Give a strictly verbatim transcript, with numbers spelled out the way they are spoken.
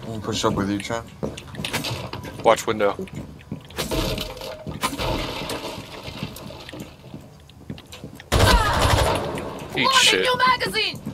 I'm gonna push up with you, Trent. Watch window. Eat shit. New magazine.